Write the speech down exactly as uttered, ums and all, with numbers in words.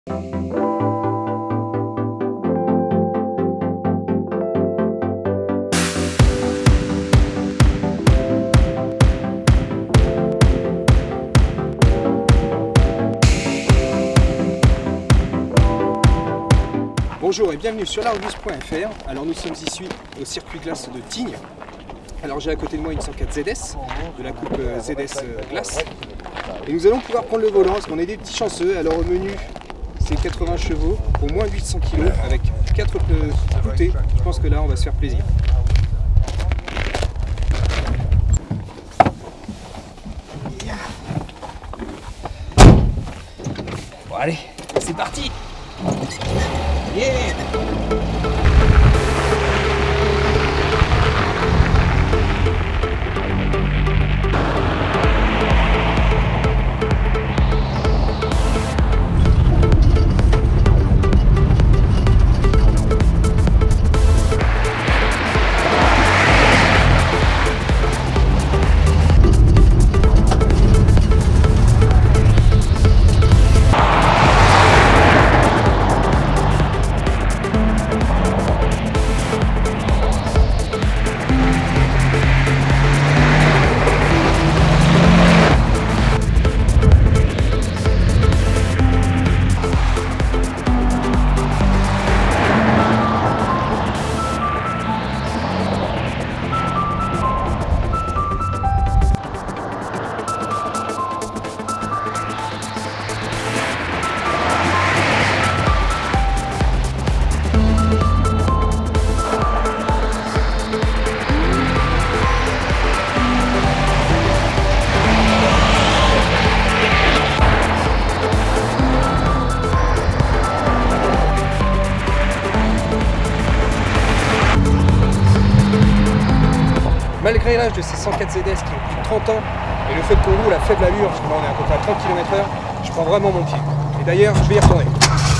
Bonjour et bienvenue sur largus point F R. Alors nous sommes ici au circuit glace de Tignes. Alors j'ai à côté de moi une cent quatre Z S de la coupe Z S glace. Et nous allons pouvoir prendre le volant parce qu'on est des petits chanceux. Alors au menu c'est quatre-vingts chevaux pour moins de huit cents kilos avec quatre pneus voûtés. Je pense que là on va se faire plaisir. Bon allez, c'est parti. Yeah! Malgré l'âge de ces cent quatre Z S qui ont plus de trente ans et le fait qu'on roule à faible allure, parce que là on est à peu près à trente kilomètres heure, je prends vraiment mon pied. Et d'ailleurs, je vais y retourner.